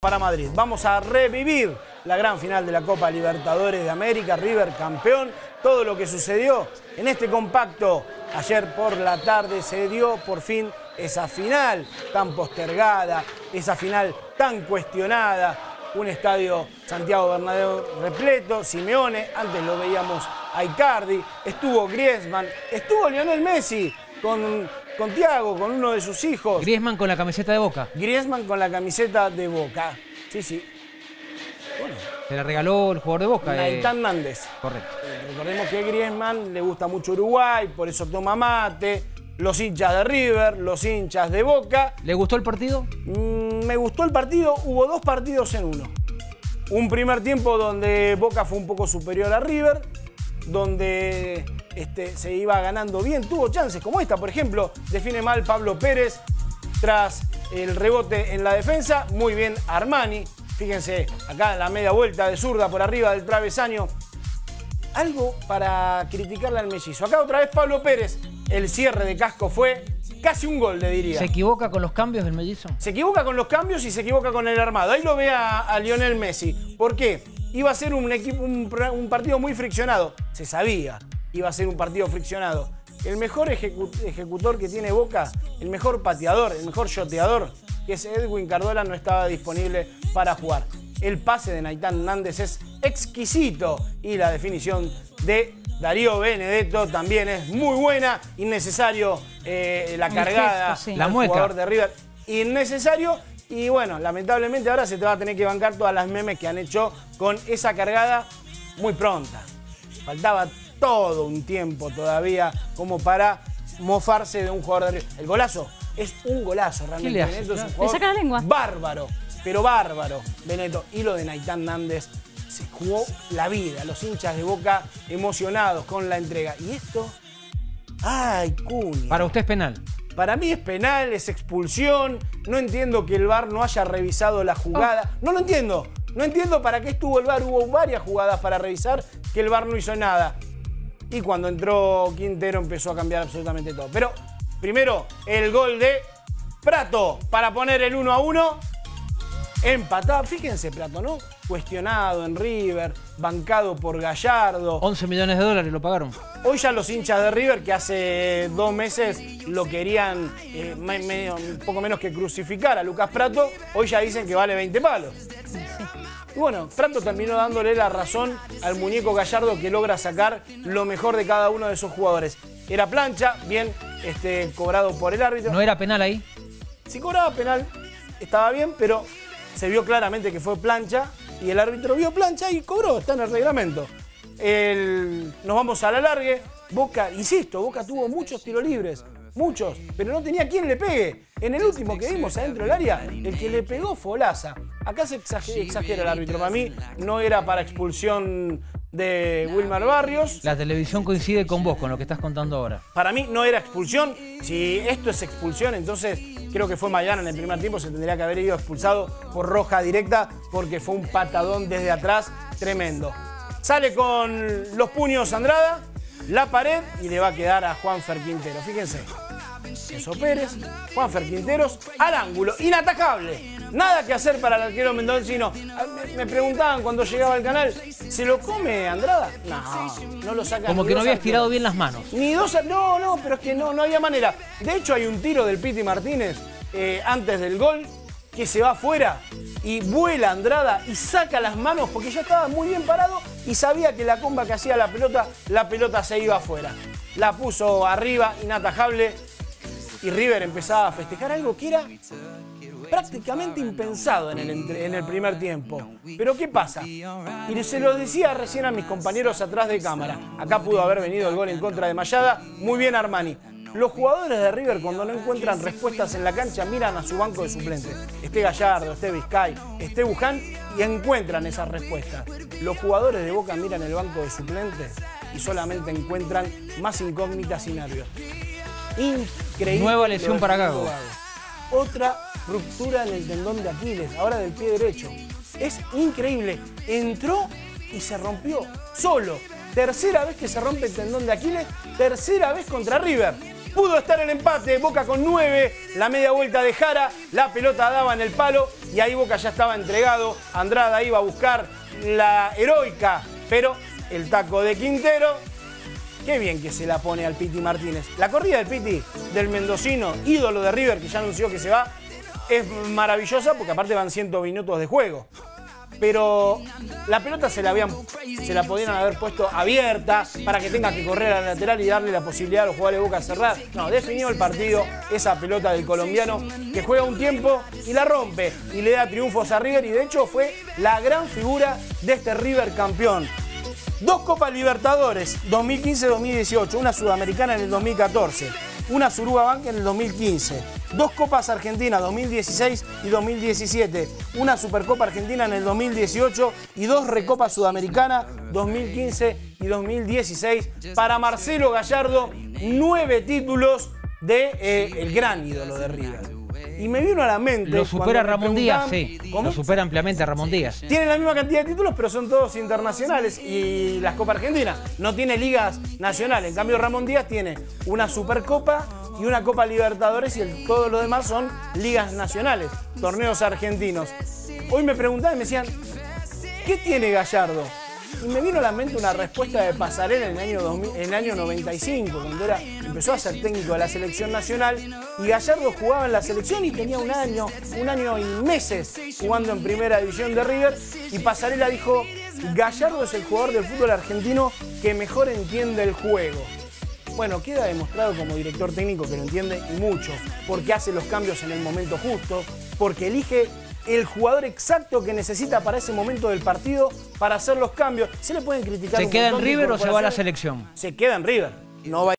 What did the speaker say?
para Madrid. Vamos a revivir la gran final de la Copa Libertadores de América, River campeón, todo lo que sucedió en este compacto. Ayer por la tarde se dio por fin esa final tan postergada, esa final tan cuestionada. Un estadio Santiago Bernabéu repleto, Simeone, antes lo veíamos a Icardi, estuvo Griezmann, estuvo Lionel Messi con Thiago, con uno de sus hijos. Griezmann con la camiseta de Boca. Griezmann con la camiseta de Boca, sí, sí. Bueno, se la regaló el jugador de Boca. Naitán Nández. Correcto. Recordemos que a Griezmann le gusta mucho Uruguay, por eso toma mate. Los hinchas de River, los hinchas de Boca. ¿Le gustó el partido? Me gustó el partido, hubo dos partidos en uno. Un primer tiempo donde Boca fue un poco superior a River, donde se iba ganando bien, tuvo chances como esta, por ejemplo, define mal Pablo Pérez tras el rebote en la defensa, muy bien Armani, fíjense, acá en la media vuelta de zurda por arriba del travesaño. Algo para criticarle al mellizo. Acá otra vez Pablo Pérez, el cierre de Casco fue casi un gol, le diría. ¿Se equivoca con los cambios del mellizo? Se equivoca con los cambios y se equivoca con el armado. Ahí lo ve a Lionel Messi. ¿Por qué? Iba a ser un partido muy friccionado. Se sabía, iba a ser un partido friccionado. El mejor ejecutor que tiene Boca, el mejor pateador, el mejor shoteador, que es Edwin Cardona, no estaba disponible para jugar. El pase de Naitán Nández es exquisito y la definición de Darío Benedetto también es muy buena. Innecesario la cargada sí. del jugador de River. Innecesario. Y bueno, lamentablemente ahora se te va a tener que bancar todas las memes que han hecho con esa cargada muy pronta. Faltaba todo un tiempo todavía como para mofarse de un jugador de River. El golazo es un golazo realmente. ¿Qué le hace? Benedetto es un ¿Le jugador saca la lengua? bárbaro, pero bárbaro, Benedetto. Y lo de Naitán Nández, se jugó la vida. Los hinchas de Boca emocionados con la entrega. Y esto, ¡ay, Cunha! Para usted es penal. Para mí es penal, es expulsión. No entiendo que el VAR no haya revisado la jugada. No lo entiendo. No entiendo para qué estuvo el VAR. Hubo varias jugadas para revisar que el VAR no hizo nada. Y cuando entró Quintero empezó a cambiar absolutamente todo. Pero primero el gol de Prato para poner el 1-1. Empatado. Fíjense Prato, ¿no? Cuestionado en River, bancado por Gallardo. 11 millones de dólares lo pagaron. Hoy ya los hinchas de River, que hace 2 meses lo querían un poco menos que crucificar a Lucas Prato, hoy ya dicen que vale 20 palos. Sí. Y bueno, Prato terminó dándole la razón al muñeco Gallardo, que logra sacar lo mejor de cada uno de esos jugadores. Era plancha, bien cobrado por el árbitro. ¿No era penal ahí? Si cobraba penal, estaba bien, pero se vio claramente que fue plancha y el árbitro vio plancha y cobró, está en el reglamento. Nos vamos a la largue. Boca, insisto, Boca tuvo muchos tiros libres, muchos, pero no tenía quien le pegue. En el último que vimos adentro del área, el que le pegó fue Olaza. Acá se exagera el árbitro. Para mí no era para expulsión de Wilmar Barrios. La televisión coincide con vos, con lo que estás contando ahora. Para mí no era expulsión. Si esto es expulsión, entonces creo que fue Maidana en el primer tiempo. Se tendría que haber ido expulsado por roja directa porque fue un patadón desde atrás tremendo. Sale con los puños Andrada, la pared y le va a quedar a Juanfer Quintero. Fíjense. Eso Pérez, Juanfer Quinteros al ángulo. Inatajable. Nada que hacer para el arquero mendocino. Me preguntaban cuando llegaba al canal, ¿se lo come Andrada? No lo saca. Como que no había estirado bien las manos. Ni dos. No, pero es que no había manera. De hecho, hay un tiro del Piti Martínez antes del gol que se va afuera y vuela Andrada y saca las manos porque ya estaba muy bien parado y sabía que la comba que hacía la pelota se iba afuera. La puso arriba, inatajable, y River empezaba a festejar algo que era prácticamente impensado en el primer tiempo. Pero ¿qué pasa? Y se lo decía recién a mis compañeros atrás de cámara. Acá pudo haber venido el gol en contra de Mayada. Muy bien Armani. Los jugadores de River, cuando no encuentran respuestas en la cancha, miran a su banco de suplentes. Esté Gallardo, esté Vizcay, esté Buján, y encuentran esas respuestas. Los jugadores de Boca miran el banco de suplentes y solamente encuentran más incógnitas y nervios. Increíble. Nueva lesión para Gago. Otra ruptura en el tendón de Aquiles, ahora del pie derecho. Es increíble. Entró y se rompió solo. Tercera vez que se rompe el tendón de Aquiles, tercera vez contra River. Pudo estar el empate, Boca con 9, la media vuelta de Jara, la pelota daba en el palo y ahí Boca ya estaba entregado. Andrada iba a buscar la heroica, pero el taco de Quintero, qué bien que se la pone al Piti Martínez. La corrida del Piti, del mendocino, ídolo de River, que ya anunció que se va, es maravillosa porque aparte van 100 minutos de juego. Pero la pelota se la podían haber puesto abierta para que tenga que correr a la lateral y darle la posibilidad a los jugadores de Boca cerrar. No, definió el partido esa pelota del colombiano que juega un tiempo y la rompe y le da triunfos a River y de hecho fue la gran figura de este River campeón. 2 Copas Libertadores, 2015-2018, una Sudamericana en el 2014, una Suruga Bank en el 2015, 2 Copas Argentinas, 2016 y 2017, una Supercopa Argentina en el 2018 y 2 Recopas Sudamericanas, 2015 y 2016. Para Marcelo Gallardo, 9 títulos de el gran ídolo de River. Y me vino a la mente... Lo supera Ramón Díaz, sí. ¿Cómo? Lo supera ampliamente a Ramón Díaz. Tienen la misma cantidad de títulos, pero son todos internacionales. Y las Copas Argentinas no tiene ligas nacionales. En cambio, Ramón Díaz tiene una Supercopa y una Copa Libertadores y todo lo demás son ligas nacionales, torneos argentinos. Hoy me preguntaban y me decían, ¿qué tiene Gallardo? Y me vino a la mente una respuesta de Pasarela en el año 95, cuando empezó a ser técnico de la selección nacional, y Gallardo jugaba en la selección y tenía un año y meses jugando en primera división de River, y Pasarela dijo, Gallardo es el jugador del fútbol argentino que mejor entiende el juego. Bueno, queda demostrado como director técnico que lo entiende y mucho, porque hace los cambios en el momento justo, porque elige el jugador exacto que necesita para ese momento del partido para hacer los cambios. Se le pueden criticar. ¿Se queda en River o se va a la selección? Se queda en River. No va